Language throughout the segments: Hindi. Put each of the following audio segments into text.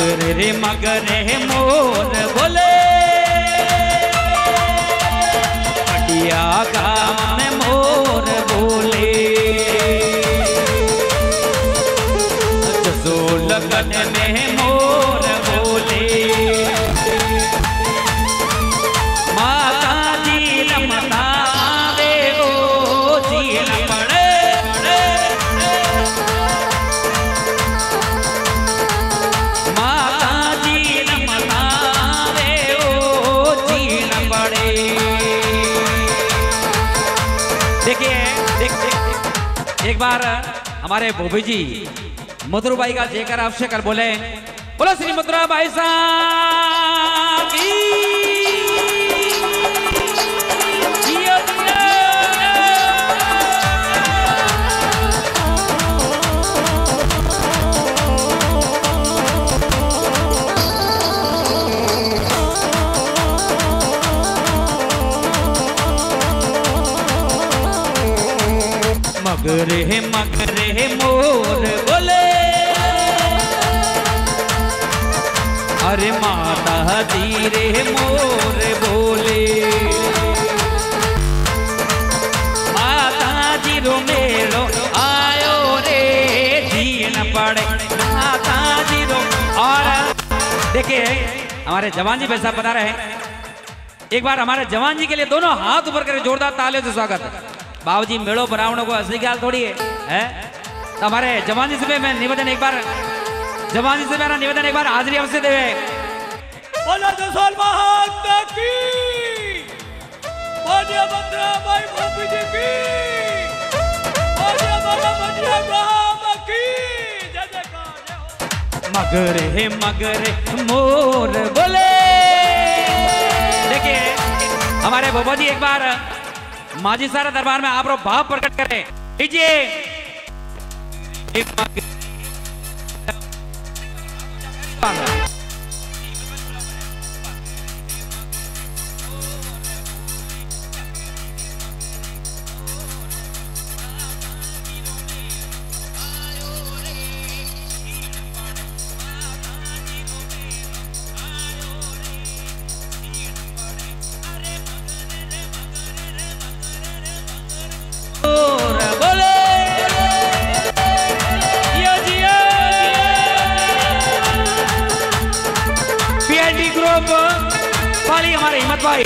मगर रे मोर बोले पटिया गाँव में मोर बोले जसो लगन में मोर बोले माता जी रमता वे ओ झील पड़े माता जी रमता वे ओ झील पड़े। देखिए एक बार हमारे भूपी जी मधुरबाई का जयकार आपसे कर बोले बोलो श्री मधुराबाई साहब की मगरे मोर बोले अरे माता जी रे मोर बोले माता जी रो मेरो आयो रे झील पड़े माता जी रो। और देखिए हमारे जवान जी पैसा बता रहे हैं एक बार हमारे जवान जी के लिए दोनों हाथ ऊपर करें जोरदार तालियों से स्वागत है। बाबूजी मेड़ो बनावने को असली ख्याल थोड़ी है तो हमारे जवान जी से मैं निवेदन एक बार जवान जी से मेरा निवेदन एक बार हाजिरी अवश्य देवे। बोलो जसोल महात्मा की बोलिए मधुराबाई भूपी जी की बोलिए बाबा मनिया गाँव की जय जयकार मगरे मोर बोले। देखिए हमारे बाबा जी एक बार माजी सारा दरबार में आप लोग भाव प्रकट करें लीजिए। पाली हमारे हिम्मत भाई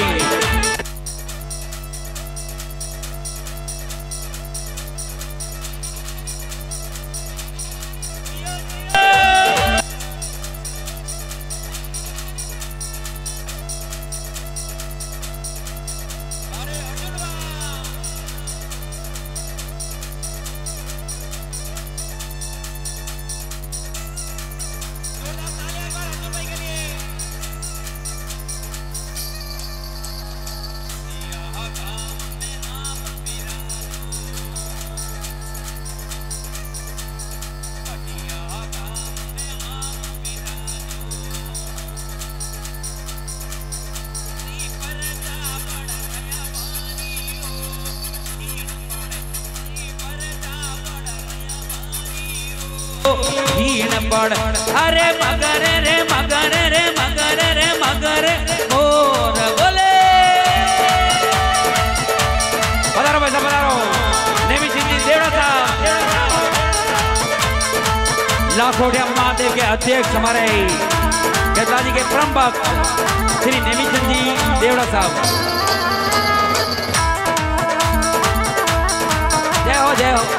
पड़ अरे मगर रे मगर रे मगर रे मगर मोर बोले पधारो पैसा पधारो नेमी सिंधी देवड़ा साहब लाखोटिया महादेव के अध्यक्ष हमारे गजराजी के परम भक्त श्री नेमी सिंधी देवड़ा साहब जय हो जय हो।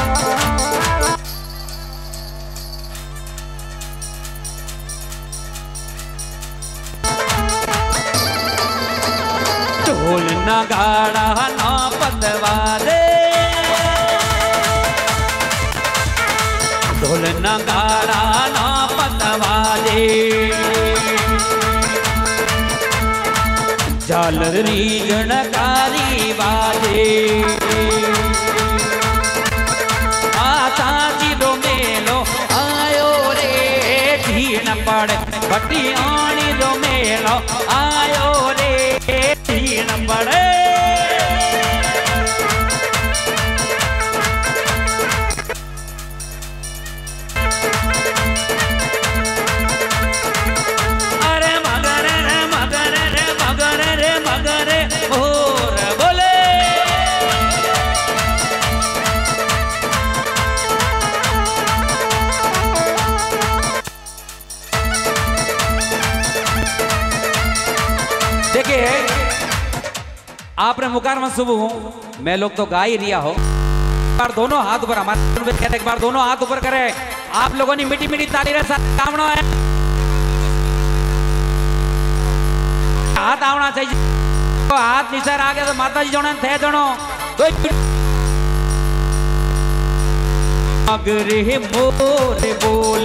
ढोल नगाड़ा ना पतवाले ढोल नगाड़ा ना पतवाले झालर रीगणकारी वाले माता जी रो मेलो आयो रे झील पड़ भट्टी आनी रो मेलो आयो रे झील पड़े। आपने मुकार में सुबह हूं, मैं लोग तो गा ही रिया हो। एक बार दोनों हाथ ऊपर, हमारे कहते एक बार दोनों हाथ ऊपर करे। आप लोगों ने मीठी मीठी ताली रे कामना है, हाथ आवना चाहिए। तो हाथ निसार आ गया तो माता जी जोड़न थे दोनों तो मगरे मोरे बोल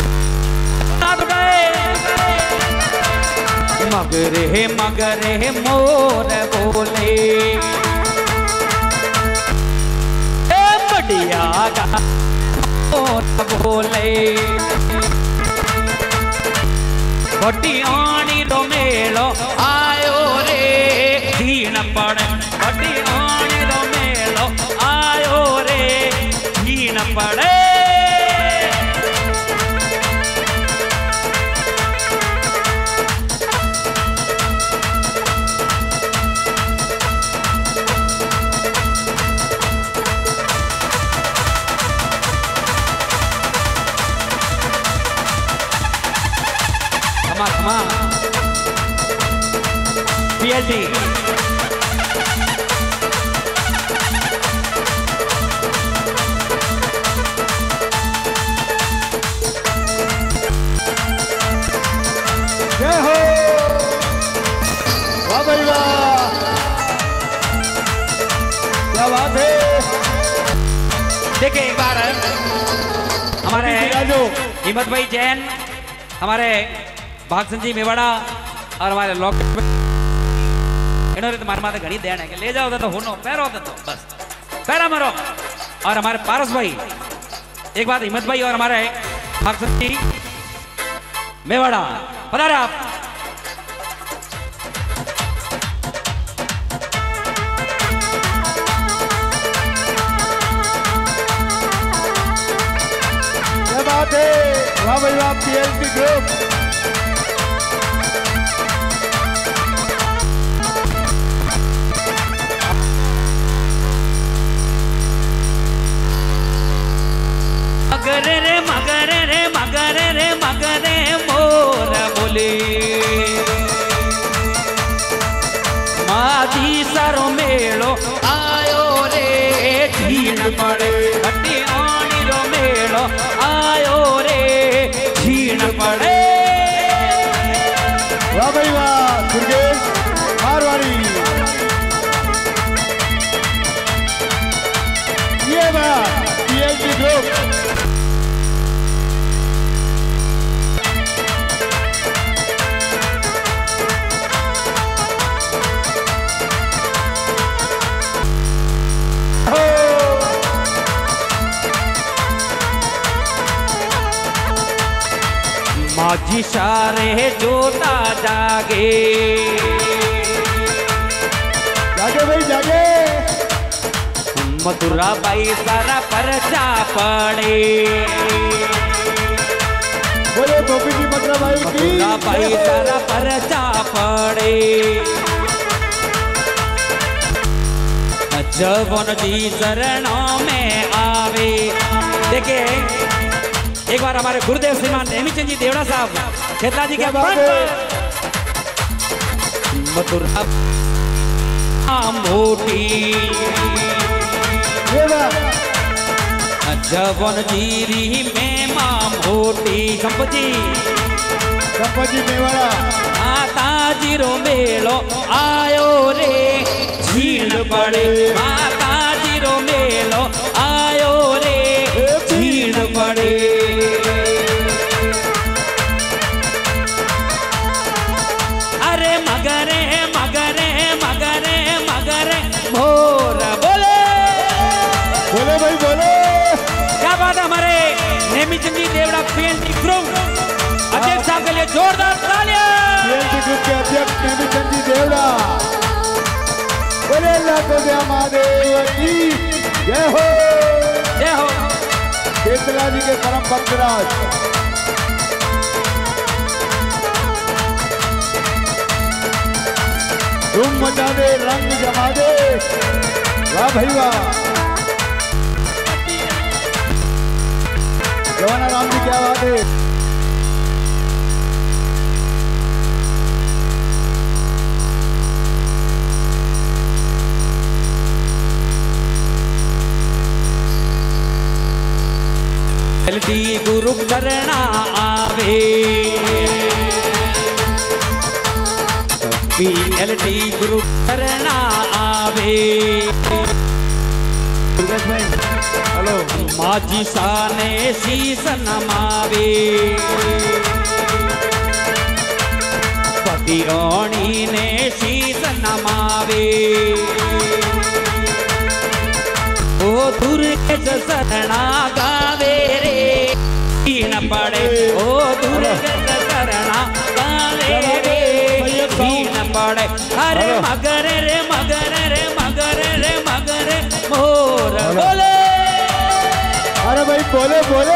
मगरे मगरे मोर बोले बढ़िया मोर बोले बटियाणी रो मेलो आयो रे दीन पड़े बटियाणी रो मेलो आयो रे दीन पड़े PLD जय हो, वाह भाई वाह, क्या बात है। देखिए एक बार हमारे हिम्मत भाई जैन, हमारे भागसन जी मेवाड़ा और हमारे लोक इन्होंने तुम्हारे माथे घड़ी देना है, ले जाओ तो होनो पैरो तो बस पैरा मारो। और हमारे पारस भाई, एक बात हिम्मत भाई और हमारे भागसन जी मेवाड़ा पधारे आप। क्या बात है, वाह भाई वाह, PLD ग्रुप। मगरे रे मगरे रे मगरे रे मगरे मोर बोले माझी सरो मेलो आयो रे झीन पड़े बटियाणी रो मेलो आयो रे झीन पड़े। वाह भाई वाह, दुर्गेश मारवाड़ी, ये बात PLD ग्रुप। माझी सारे जोता जागे जागे भाई जागे, मथुरा बाई सारा परचा पड़े बोले गोपी जी मथुरा भाई की, मथुरा बाई सारा परचा पड़े जवन जी शरणों में आवे। देखिए एक बार हमारे गुरुदेव श्रीमान नेमीचंद जी देवड़ा साहब खेतला जी के बात है। मथुरा मोटी ये बात जवन जीरी में मां मोटी संपति मेवाड़ा माता जीरो मेलो आयो रे झील पड़े माता जीरो मेलो आयो रे झील पड़े। अरे मगरे मगरे मगरे मगरे मोर बोले बोले भाई बोले, क्या बात है। हमारे नेमीचंद जी देवड़ा PLD ग्रुप अध्यक्ष साहब के लिए जोरदार तालियां। PLD ग्रुप के अध्यक्ष नेमीचंद जी देवड़ा, बोले लाखों जय महादेव की जय हो, जय हो। केतला जी के परम भक्तराज धूम मचा दे, रंग जमा दे, वाह भाई वाह। जवाना राम जी क्या बात है। एलटी गुरु करना आवे एलटी गुरु करना आवे हेलो माझी साने शीस नमावे पतियोणी ने शीस नमावे ओ दुर्गे शरणा गावे रे न पड़े ओ दुर्गे शरणा गावे रे न पड़े अरे मगर रे मगर रे मगर रे मगर मोर बोले अरे भाई बोले बोले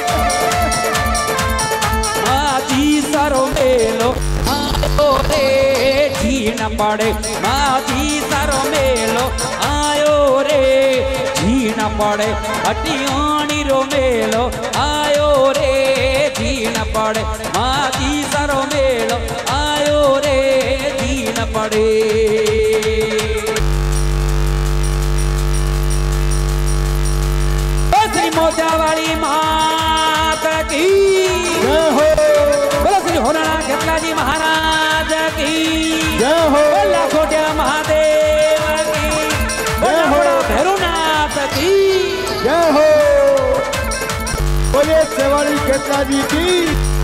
माझी सरो मेलो आयो रे जी न पड़े माझी सरो मेलो आयो रे जी न पड़े हटियोनी रो मेलो आयो रे जी न पड़े माझी सरो मेलो आयो रे जी न पड़े मोजावाड़ी मात की जय हो बोलो श्री होराणा घेतलाजी महाराज की जय हो बोला छोट्या महादेव की बोला होड़ा भैरवनाथ की जय हो बोले सेवाड़ी घेतला जी की